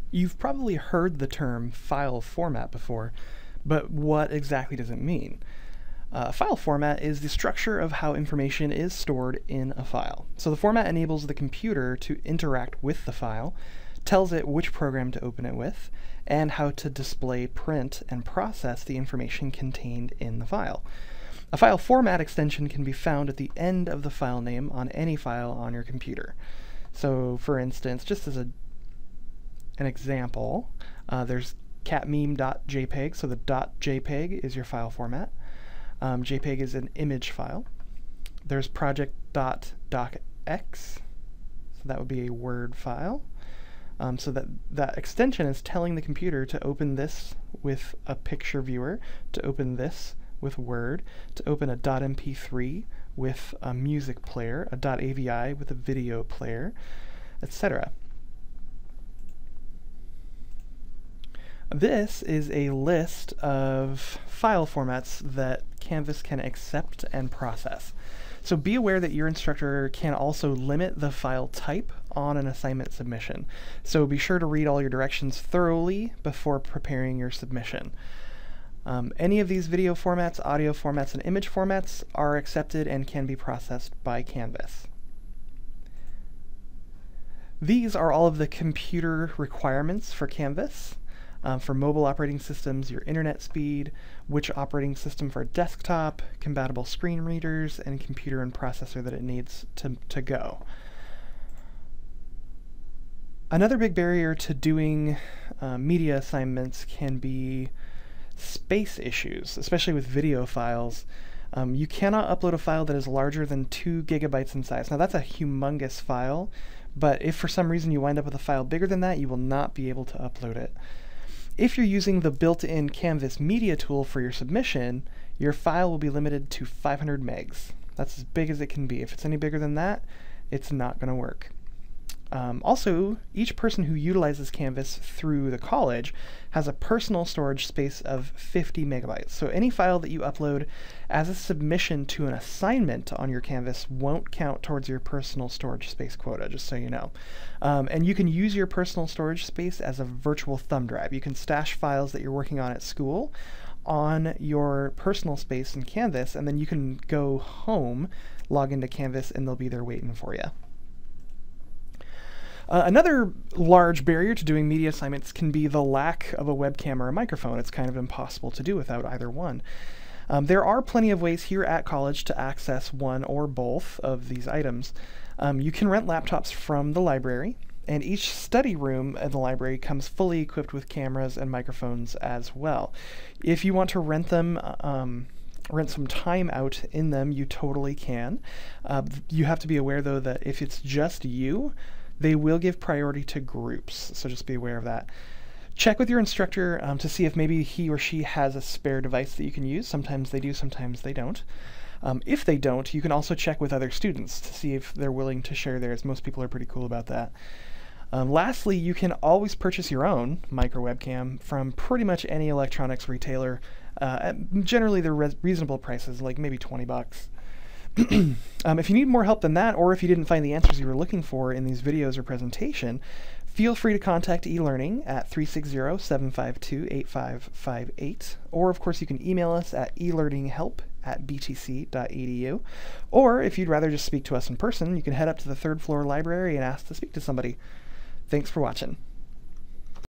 You've probably heard the term file format before, but what exactly does it mean? File format is the structure of how information is stored in a file. So the format enables the computer to interact with the file, tells it which program to open it with, and how to display, print, and process the information contained in the file. A file format extension can be found at the end of the file name on any file on your computer. So for instance, just as an example, there's catmeme.jpg, so the .jpg is your file format. JPEG is an image file. There's project.docx, so that would be a Word file. So that extension is telling the computer to open this with a picture viewer, to open this with Word, to open a .mp3 with a music player, a .avi with a video player, etc. This is a list of file formats that Canvas can accept and process. So be aware that your instructor can also limit the file type on an assignment submission. So be sure to read all your directions thoroughly before preparing your submission. Any of these video formats, audio formats, and image formats are accepted and can be processed by Canvas. These are all of the computer requirements for Canvas. For mobile operating systems, your internet speed, which operating system for a desktop, compatible screen readers, and computer and processor that it needs to go. Another big barrier to doing media assignments can be space issues, especially with video files. You cannot upload a file that is larger than 2 GB in size. Now that's a humongous file, but if for some reason you wind up with a file bigger than that, you will not be able to upload it. If you're using the built-in Canvas media tool for your submission, your file will be limited to 500 megs. That's as big as it can be. If it's any bigger than that, it's not going to work. Also, each person who utilizes Canvas through the college has a personal storage space of 50 megabytes. So any file that you upload as a submission to an assignment on your Canvas won't count towards your personal storage space quota, just so you know. And you can use your personal storage space as a virtual thumb drive. You can stash files that you're working on at school on your personal space in Canvas, and then you can go home, log into Canvas, and they'll be there waiting for you. Another large barrier to doing media assignments can be the lack of a webcam or a microphone. It's kind of impossible to do without either one. There are plenty of ways here at college to access one or both of these items. You can rent laptops from the library, and each study room in the library comes fully equipped with cameras and microphones as well. If you want to rent them, rent some time out in them, you totally can. You have to be aware though that if it's just you, they will give priority to groups, so just be aware of that. Check with your instructor to see if maybe he or she has a spare device that you can use. Sometimes they do, sometimes they don't. If they don't, you can also check with other students to see if they're willing to share theirs. Most people are pretty cool about that. Lastly, you can always purchase your own micro webcam from pretty much any electronics retailer. Generally, they're reasonable prices, like maybe 20 bucks. If you need more help than that, or if you didn't find the answers you were looking for in these videos or presentation, feel free to contact eLearning at 360-752-8558, or of course you can email us at elearninghelp@btc.edu, or if you'd rather just speak to us in person, you can head up to the third floor library and ask to speak to somebody. Thanks for watching.